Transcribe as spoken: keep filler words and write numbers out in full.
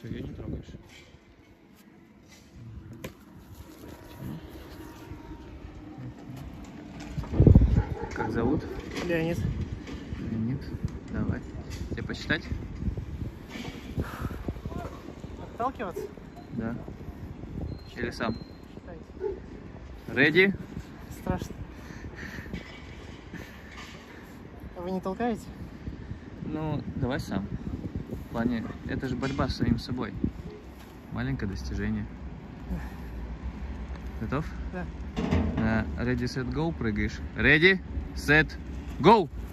Все, ее не трогаешь. Как зовут? Леонид. Леонид. Давай. Тебе почитать? Отталкиваться? Да. Или сам? Читайте. Ready? Страшно. А вы не толкаете? Ну, давай сам. В плане, это же борьба с самим собой. Маленькое достижение. Готов? Да. На ready, set, go прыгаешь. Ready, set, go!